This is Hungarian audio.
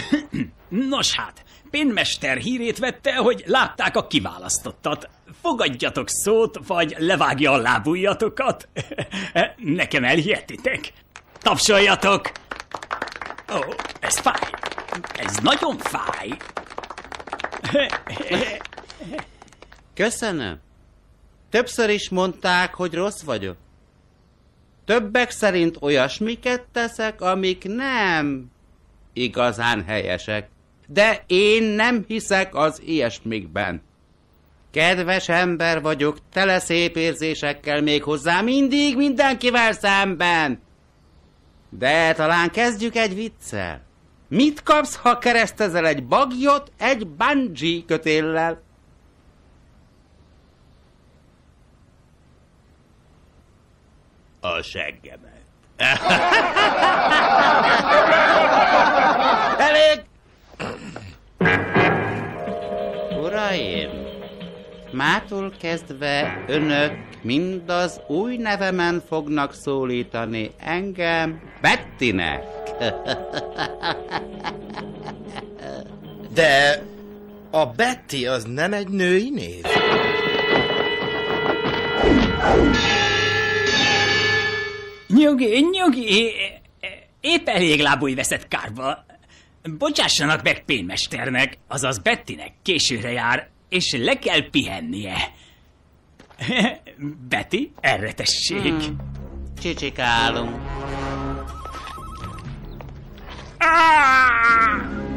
Nos hát, pénmester hírét vette, hogy látták a kiválasztottat. Fogadjatok szót, vagy levágja a lábujjatokat. Nekem elhihetitek. Tapsoljatok! Ó, ez fáj. Ez nagyon fáj. Köszönöm. Többször is mondták, hogy rossz vagyok. Többek szerint olyasmiket teszek, amik nem igazán helyesek. De én nem hiszek az ilyesmikben. Kedves ember vagyok, tele szép érzésekkel, még hozzá mindig mindenkivel szemben. De talán kezdjük egy viccel. Mit kapsz, ha keresztezel egy bagyot egy bungee kötéllel? A seggemet. Elég! Uraim, mától kezdve önök mind az új nevemen fognak szólítani engem Bettinek. De a Betty az nem egy női név? Nyugi, épp elég lábúj veszett kárba. Bocsássanak meg pénmesternek, azaz Bettinek későre jár, és le kell pihennie. Betty, erre tessék. Csicsikálunk.